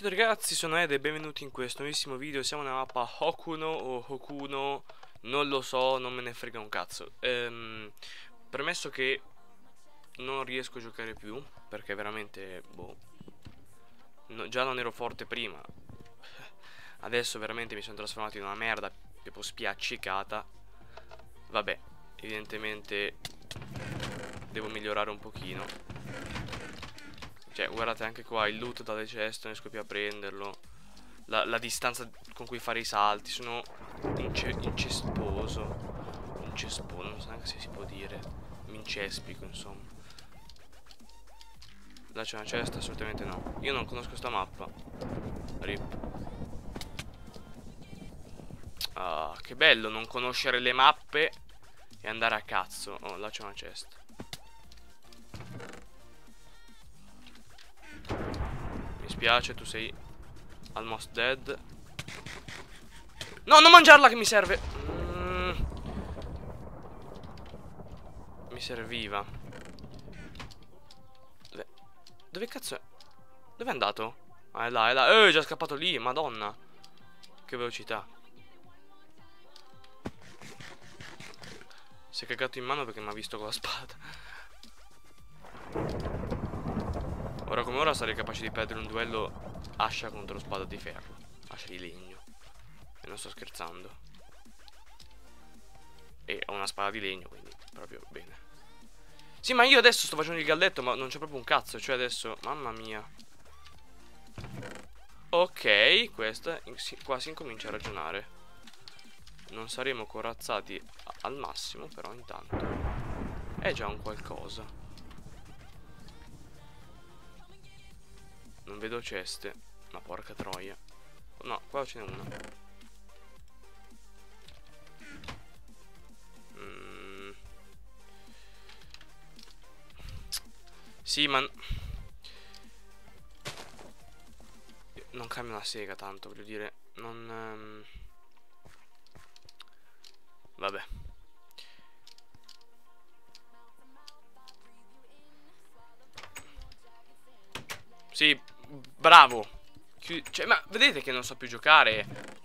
Ciao ragazzi, sono Ed e benvenuti in questo nuovissimo video. Siamo nella mappa Hokuno o Hokuno, non lo so, non me ne frega un cazzo. Premesso che non riesco a giocare più, perché veramente, boh, già non ero forte prima. Adesso veramente mi sono trasformato in una merda proprio spiaccicata. Vabbè, evidentemente devo migliorare un pochino. Cioè, guardate anche qua, il loot dalle ceste, non riesco più a prenderlo. La distanza con cui fare i salti, sono incesposo. Incesposo, non so neanche se si può dire. Mi incespico, insomma. Là c'è una cesta? Assolutamente no. Io non conosco sta mappa. Rip. Ah, che bello non conoscere le mappe e andare a cazzo. Oh, là c'è una cesta. Mi spiace, tu sei almost dead. No, non mangiarla che mi serve. Mi serviva. Dove cazzo è? Dove è andato? Ah, è là, è là. È già scappato lì, madonna. Che velocità. Si è cagato in mano perché mi ha visto con la spada. Ora come ora sarei capace di perdere un duello ascia contro spada di ferro. Ascia di legno. E non sto scherzando. E ho una spada di legno, quindi proprio bene. Sì, ma io adesso sto facendo il galletto, ma non c'è proprio un cazzo. Cioè adesso, mamma mia. Ok, qua si incomincia a ragionare. Non saremo corazzati al massimo, però intanto è già un qualcosa. Non vedo ceste, ma porca troia. No, qua ce n'è una. Sì, ma non cambia una sega tanto, voglio dire. Non vabbè. Sì, bravo. Cioè, ma vedete che non so più giocare?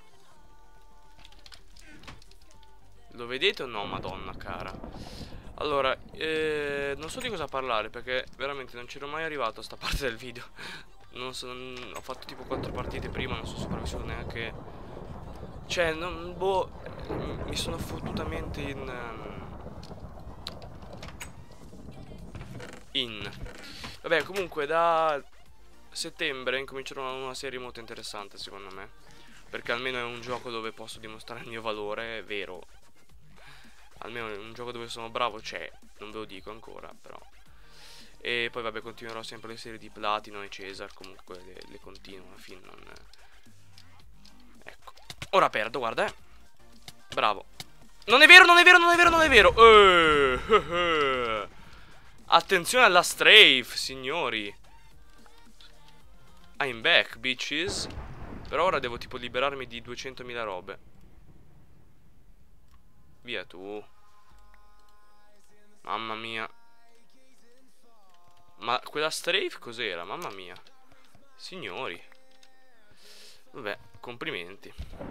Lo vedete o no, madonna cara? Allora, non so di cosa parlare perché veramente non c'ero mai arrivato a sta parte del video. Non so, ho fatto tipo 4 partite prima, non sono sopravvissuto neanche. Cioè, non, boh, mi sono fottutamente Vabbè, comunque da settembre incomincerò una serie molto interessante secondo me. Perché almeno è un gioco dove posso dimostrare il mio valore, è vero. Almeno un gioco dove sono bravo c'è, non ve lo dico ancora, però. E poi vabbè, continuerò sempre le serie di Platino e Cesar, comunque le continuo alla fine, non. Ecco. Ora perdo, guarda, bravo. Non è vero, non è vero, non è vero, non è vero. Attenzione alla strafe, signori. I'm back, bitches. Però ora devo tipo liberarmi di 200.000 robe. Via tu. Mamma mia. Ma quella strafe cos'era? Mamma mia. Signori. Vabbè, complimenti.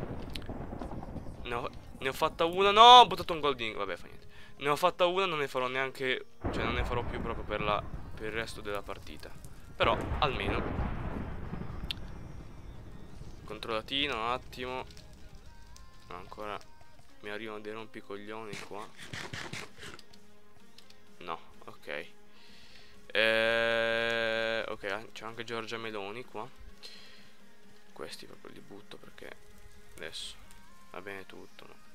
Ne ho fatta una. No, ho buttato un golding. Vabbè, fa niente. Ne ho fatta una, non ne farò neanche. Cioè, non ne farò più proprio per il resto della partita. Però, almeno. Controllatina un attimo. Ancora mi arrivano dei rompicoglioni qua. No, ok. Ok, c'è anche Giorgia Meloni qua. Questi proprio li butto perché adesso va bene tutto, no?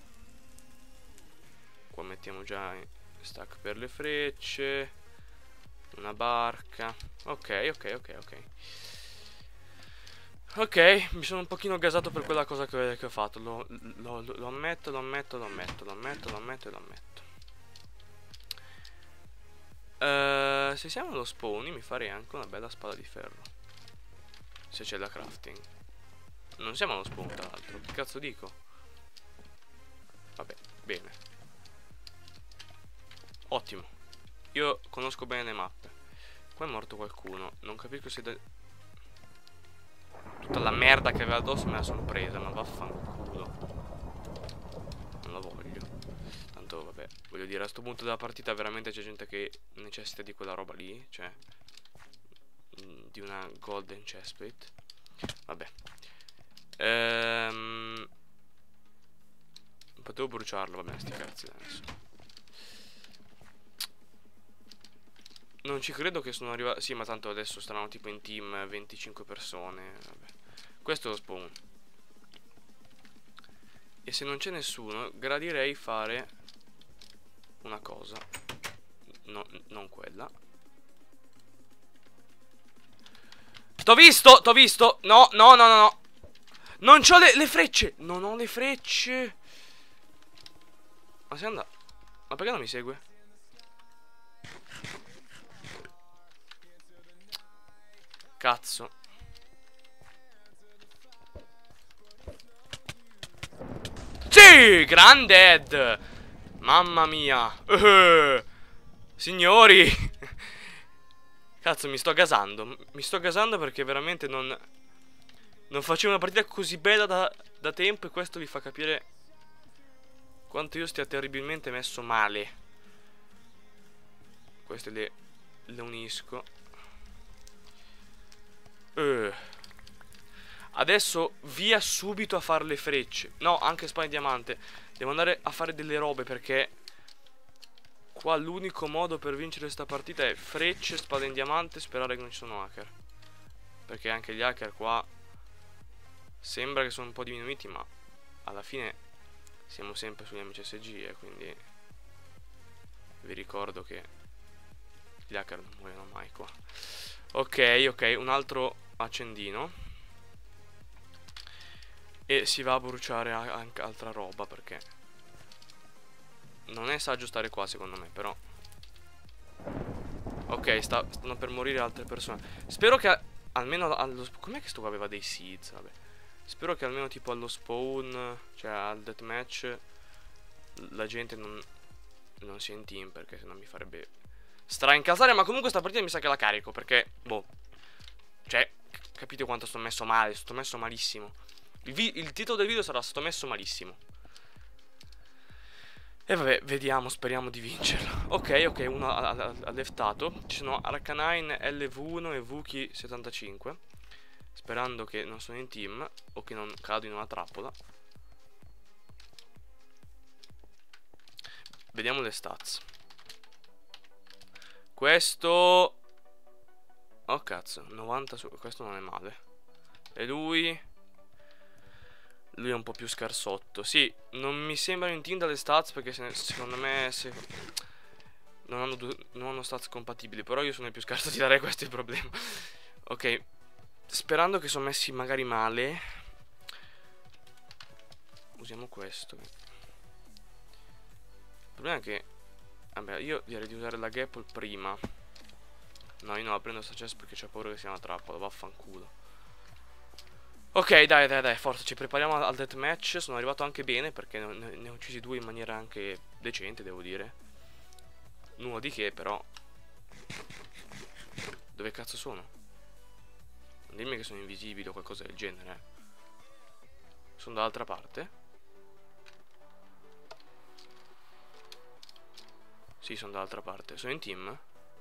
Qua mettiamo già stack per le frecce. Una barca. Ok, ok, ok, ok. Ok, mi sono un pochino gasato per quella cosa che ho fatto. Lo ammetto, lo ammetto, lo ammetto, lo ammetto, lo ammetto e lo ammetto. Se siamo allo spawn mi farei anche una bella spada di ferro. Se c'è da crafting. Non siamo allo spawn tra l'altro. Che cazzo dico? Vabbè, bene. Ottimo. Io conosco bene le mappe. Qua è morto qualcuno. Non capisco se merda che aveva addosso me la sono presa, ma vaffanculo. Non la voglio. Tanto vabbè, voglio dire, a sto punto della partita veramente c'è gente che necessita di quella roba lì, cioè di una golden chestplate. Vabbè. Potevo bruciarlo, vabbè, sti cazzi adesso. Non ci credo che sono arrivato. Sì, ma tanto adesso staranno tipo in team 25 persone. Vabbè. Questo è lo spawn. E se non c'è nessuno, gradirei fare una cosa. No, non quella. T'ho visto, t'ho visto. No, no, no, no, no. Non c'ho le frecce. Non ho le frecce. Ma sei andato? Ma perché non mi segue? Cazzo. Sì, grande Ed. Mamma mia. Signori. Cazzo, mi sto gasando. Mi sto gasando perché veramente non facevo una partita così bella da tempo. E questo vi fa capire quanto io stia terribilmente messo male. Queste le unisco. Adesso via subito a fare le frecce. No, anche spada in diamante. Devo andare a fare delle robe perché qua l'unico modo per vincere questa partita è frecce, spada in diamante, sperare che non ci sono hacker. Perché anche gli hacker qua sembra che sono un po' diminuiti, ma alla fine siamo sempre sugli MCSG e quindi vi ricordo che gli hacker non muoiono mai qua. Ok, ok, un altro accendino. E si va a bruciare anche altra roba perché non è saggio stare qua secondo me, però. Ok, stanno per morire altre persone. Spero che almeno allo... Com'è che sto qua aveva dei seeds? Vabbè. Spero che almeno tipo allo spawn, cioè al deathmatch, la gente non sia in team, perché sennò mi farebbe straincasare. Ma comunque sta partita mi sa che la carico, perché, boh, cioè, capite quanto sto messo male, sto messo malissimo. Il titolo del video sarà sto messo malissimo. E vabbè, vediamo, speriamo di vincerla. Ok, uno ha leftato. Ci sono Arcanine, LV1 e Vuki75. Sperando che non sono in team o che non cado in una trappola. Vediamo le stats. Questo... Oh cazzo, 90 su... Questo non è male. E lui... Lui è un po' più scarsotto. Sì, non mi sembrano in team dalle stats perché secondo me non hanno stats compatibili. Però io sono il più scarso di dare, questo è il problema. Ok, sperando che sono messi magari male. Usiamo questo. Il problema è che... Vabbè, io direi di usare la Gapple prima. No, io non la prendo sta chest perché c'ho paura che sia una trappola. Vaffanculo. Ok, dai, forza, ci prepariamo al deathmatch. Sono arrivato anche bene perché ne ho uccisi due in maniera anche decente, devo dire. Nulla di che, però. Dove cazzo sono? Non dimmi che sono invisibili o qualcosa del genere. Sono dall'altra parte? Sì, sono dall'altra parte. Sono in team?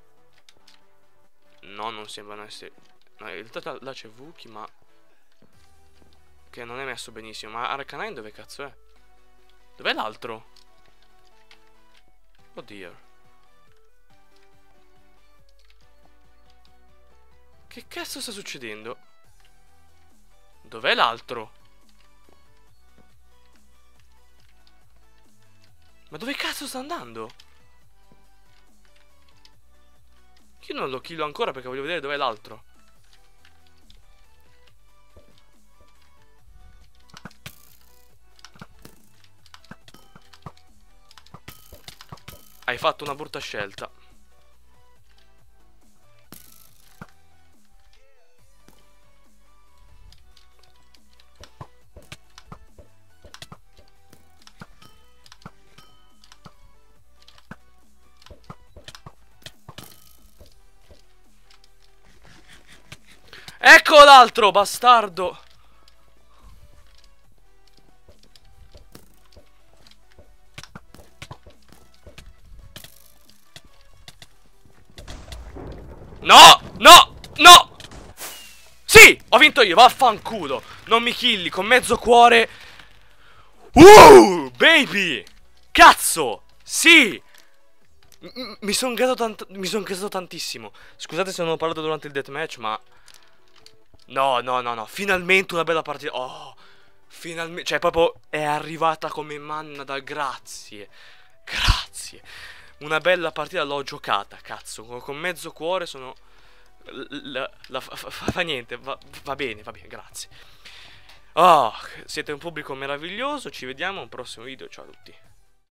No, non sembrano essere... No, in realtà là c'è Vuki, ma... che non è messo benissimo. Ma Arcanine dove cazzo è? Dov'è l'altro? Oddio. Che cazzo sta succedendo? Dov'è l'altro? Ma dove cazzo sta andando? Io non lo killo ancora perché voglio vedere dov'è l'altro. Hai fatto una brutta scelta. Ecco l'altro, bastardo. No, no, no. Sì, ho vinto io, vaffanculo. Non mi killi con mezzo cuore. Baby. Cazzo. Sì. Mi sono gasato tantissimo. Scusate se non ho parlato durante il deathmatch, ma no, no, no, no. Finalmente una bella partita. Oh, finalmente. Cioè, proprio è arrivata come manna da grazie. Grazie. Una bella partita l'ho giocata, cazzo. Con mezzo cuore sono. Fa niente. Va bene, grazie. Oh, siete un pubblico meraviglioso. Ci vediamo a un prossimo video. Ciao a tutti.